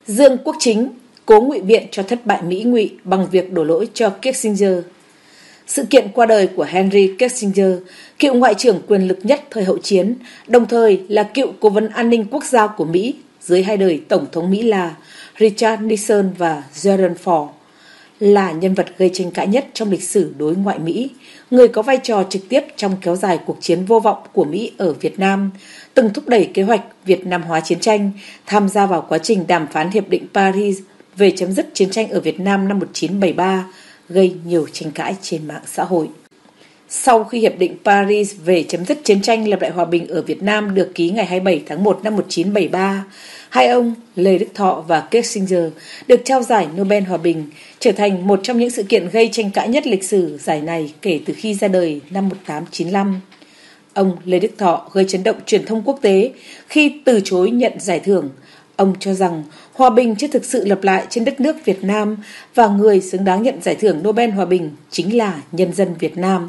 Dương Quốc Chính cố ngụy biện cho thất bại Mỹ ngụy bằng việc đổ lỗi cho Kissinger. Sự kiện qua đời của Henry Kissinger, cựu ngoại trưởng quyền lực nhất thời hậu chiến, đồng thời là cựu cố vấn an ninh quốc gia của Mỹ dưới hai đời Tổng thống Mỹ là Richard Nixon và Gerald Ford, là nhân vật gây tranh cãi nhất trong lịch sử đối ngoại Mỹ, người có vai trò trực tiếp trong kéo dài cuộc chiến vô vọng của Mỹ ở Việt Nam, từng thúc đẩy kế hoạch Việt Nam hóa chiến tranh, tham gia vào quá trình đàm phán Hiệp định Paris về chấm dứt chiến tranh ở Việt Nam năm 1973, gây nhiều tranh cãi trên mạng xã hội. Sau khi Hiệp định Paris về chấm dứt chiến tranh lập lại hòa bình ở Việt Nam được ký ngày 27 tháng 1 năm 1973, hai ông Lê Đức Thọ và Kissinger được trao giải Nobel Hòa bình, trở thành một trong những sự kiện gây tranh cãi nhất lịch sử giải này kể từ khi ra đời năm 1895. Ông Lê Đức Thọ gây chấn động truyền thông quốc tế khi từ chối nhận giải thưởng. Ông cho rằng hòa bình chưa thực sự lập lại trên đất nước Việt Nam và người xứng đáng nhận giải thưởng Nobel Hòa bình chính là nhân dân Việt Nam.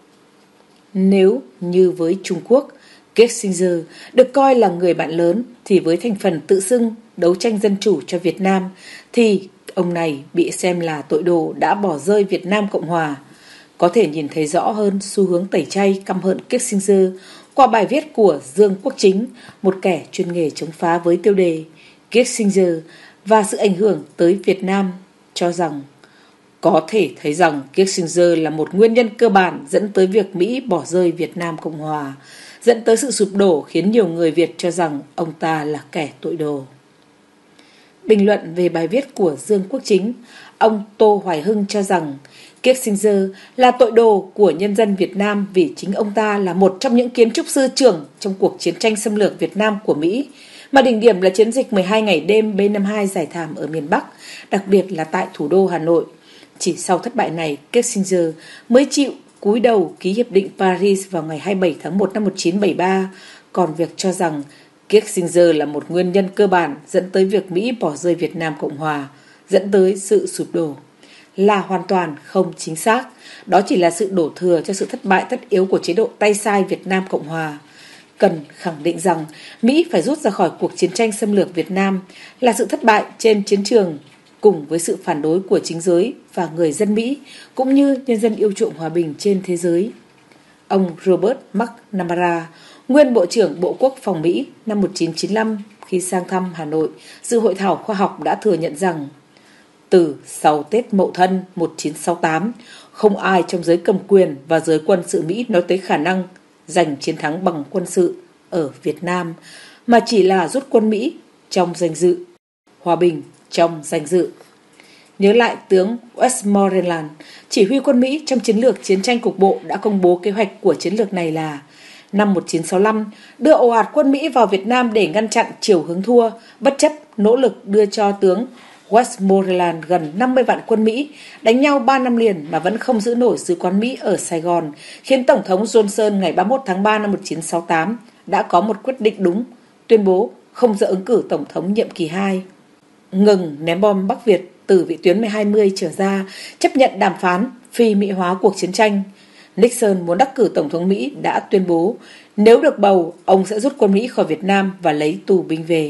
Nếu như với Trung Quốc, Kissinger được coi là người bạn lớn, thì với thành phần tự xưng đấu tranh dân chủ cho Việt Nam thì ông này bị xem là tội đồ đã bỏ rơi Việt Nam Cộng Hòa. Có thể nhìn thấy rõ hơn xu hướng tẩy chay căm hận Kissinger qua bài viết của Dương Quốc Chính, một kẻ chuyên nghề chống phá với tiêu đề Kissinger và sự ảnh hưởng tới Việt Nam, cho rằng có thể thấy rằng Kissinger là một nguyên nhân cơ bản dẫn tới việc Mỹ bỏ rơi Việt Nam Cộng Hòa, dẫn tới sự sụp đổ khiến nhiều người Việt cho rằng ông ta là kẻ tội đồ. Bình luận về bài viết của Dương Quốc Chính, ông Tô Hoài Hưng cho rằng Kissinger là tội đồ của nhân dân Việt Nam vì chính ông ta là một trong những kiến trúc sư trưởng trong cuộc chiến tranh xâm lược Việt Nam của Mỹ, mà đỉnh điểm là chiến dịch 12 ngày đêm B-52 giải thảm ở miền Bắc, đặc biệt là tại thủ đô Hà Nội. Chỉ sau thất bại này, Kissinger mới chịu cúi đầu ký Hiệp định Paris vào ngày 27 tháng 1 năm 1973, còn việc cho rằng Kissinger là một nguyên nhân cơ bản dẫn tới việc Mỹ bỏ rơi Việt Nam Cộng Hòa, dẫn tới sự sụp đổ, là hoàn toàn không chính xác. Đó chỉ là sự đổ thừa cho sự thất bại tất yếu của chế độ tay sai Việt Nam Cộng Hòa. Cần khẳng định rằng Mỹ phải rút ra khỏi cuộc chiến tranh xâm lược Việt Nam là sự thất bại trên chiến trường, cùng với sự phản đối của chính giới và người dân Mỹ, cũng như nhân dân yêu chuộng hòa bình trên thế giới. Ông Robert McNamara, nguyên Bộ trưởng Bộ Quốc phòng Mỹ năm 1995, khi sang thăm Hà Nội dự hội thảo khoa học đã thừa nhận rằng từ sau Tết Mậu Thân 1968, không ai trong giới cầm quyền và giới quân sự Mỹ nói tới khả năng giành chiến thắng bằng quân sự ở Việt Nam, mà chỉ là rút quân Mỹ trong danh dự, hòa bình trong danh dự. Nhớ lại tướng Westmoreland, chỉ huy quân Mỹ trong chiến lược chiến tranh cục bộ đã công bố kế hoạch của chiến lược này là năm 1965 đưa ồ ạt quân Mỹ vào Việt Nam để ngăn chặn chiều hướng thua, bất chấp nỗ lực đưa cho tướng Westmoreland gần 50 vạn quân Mỹ đánh nhau 3 năm liền mà vẫn không giữ nổi sứ quán Mỹ ở Sài Gòn, khiến Tổng thống Johnson ngày 31 tháng 3 năm 1968 đã có một quyết định đúng, tuyên bố không ra ứng cử Tổng thống nhiệm kỳ 2. Ngừng ném bom Bắc Việt từ vị tuyến 20 trở ra, chấp nhận đàm phán phi Mỹ hóa cuộc chiến tranh. Nixon muốn đắc cử Tổng thống Mỹ đã tuyên bố nếu được bầu, ông sẽ rút quân Mỹ khỏi Việt Nam và lấy tù binh về.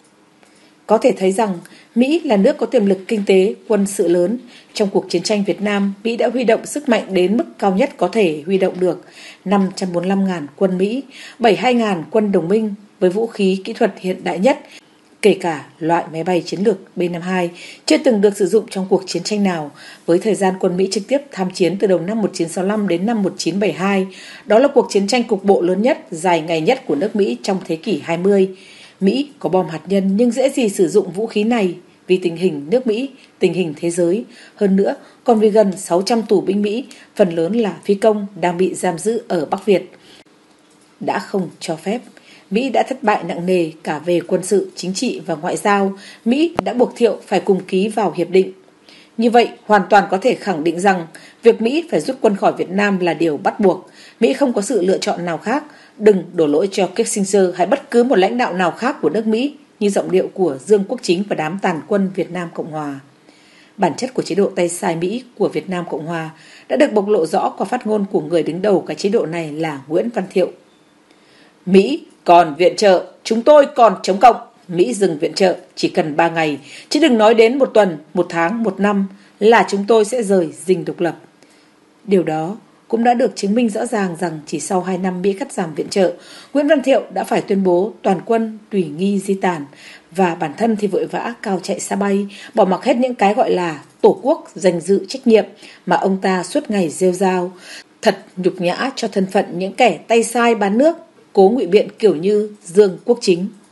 Có thể thấy rằng Mỹ là nước có tiềm lực kinh tế, quân sự lớn. Trong cuộc chiến tranh Việt Nam, Mỹ đã huy động sức mạnh đến mức cao nhất có thể huy động được 545.000 quân Mỹ, 72.000 quân đồng minh với vũ khí kỹ thuật hiện đại nhất, kể cả loại máy bay chiến lược B-52 chưa từng được sử dụng trong cuộc chiến tranh nào, với thời gian quân Mỹ trực tiếp tham chiến từ đầu năm 1965 đến năm 1972. Đó là cuộc chiến tranh cục bộ lớn nhất, dài ngày nhất của nước Mỹ trong thế kỷ 20. Mỹ có bom hạt nhân nhưng dễ gì sử dụng vũ khí này vì tình hình nước Mỹ, tình hình thế giới. Hơn nữa, còn vì gần 600 tù binh Mỹ, phần lớn là phi công đang bị giam giữ ở Bắc Việt, đã không cho phép. Mỹ đã thất bại nặng nề cả về quân sự, chính trị và ngoại giao. Mỹ đã buộc Thiệu phải cùng ký vào hiệp định. Như vậy, hoàn toàn có thể khẳng định rằng việc Mỹ phải rút quân khỏi Việt Nam là điều bắt buộc. Mỹ không có sự lựa chọn nào khác. Đừng đổ lỗi cho Kissinger hay bất cứ một lãnh đạo nào khác của nước Mỹ, như giọng điệu của Dương Quốc Chính và đám tàn quân Việt Nam Cộng Hòa. Bản chất của chế độ tay sai Mỹ của Việt Nam Cộng Hòa đã được bộc lộ rõ qua phát ngôn của người đứng đầu cái chế độ này là Nguyễn Văn Thiệu. Mỹ còn viện trợ, chúng tôi còn chống cộng. Mỹ dừng viện trợ chỉ cần 3 ngày, chứ đừng nói đến 1 tuần, 1 tháng, 1 năm là chúng tôi sẽ rời dinh độc lập. Điều đó cũng đã được chứng minh rõ ràng rằng chỉ sau 2 năm Mỹ cắt giảm viện trợ, Nguyễn Văn Thiệu đã phải tuyên bố toàn quân tùy nghi di tản, và bản thân thì vội vã cao chạy xa bay, bỏ mặc hết những cái gọi là tổ quốc, danh dự, trách nhiệm mà ông ta suốt ngày rêu rao. Thật nhục nhã cho thân phận những kẻ tay sai bán nước, cố ngụy biện kiểu như Dương Quốc Chính.